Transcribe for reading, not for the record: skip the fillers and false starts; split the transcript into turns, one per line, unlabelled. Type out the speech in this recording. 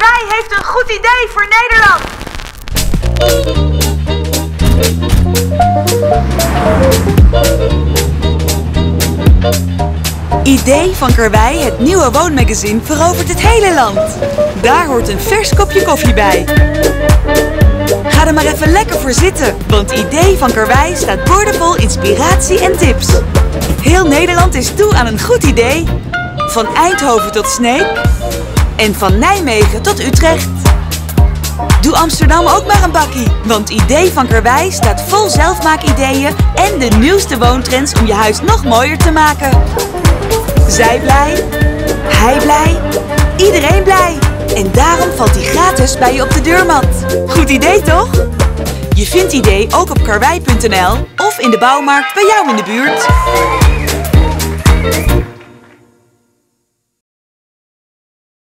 Karwei heeft een goed idee voor Nederland.
Idee van Karwei, het nieuwe woonmagazine, verovert het hele land. Daar hoort een vers kopje koffie bij. Ga er maar even lekker voor zitten, want Idee van Karwei staat boordevol inspiratie en tips. Heel Nederland is toe aan een goed idee. Van Eindhoven tot Sneek en van Nijmegen tot Utrecht. Doe Amsterdam ook maar een bakkie, want Idee van Karwei staat vol zelfmaakideeën en de nieuwste woontrends om je huis nog mooier te maken. Zij blij, hij blij, iedereen blij. En daarom valt hij gratis bij je op de deurmat. Goed idee toch? Je vindt Idee ook op karwei.nl of in de bouwmarkt bij jou in de buurt.